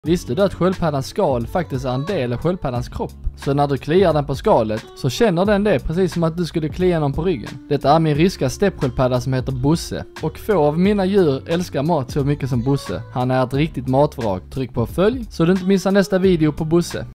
Visste du att sköldpaddans skal faktiskt är en del av sköldpaddans kropp? Så när du kliar den på skalet så känner den det precis som att du skulle klia någon på ryggen. Detta är min ryska steppsköldpadda som heter Bosse. Och få av mina djur älskar mat så mycket som Bosse. Han är ett riktigt matvrak. Tryck på följ så du inte missar nästa video på Bosse.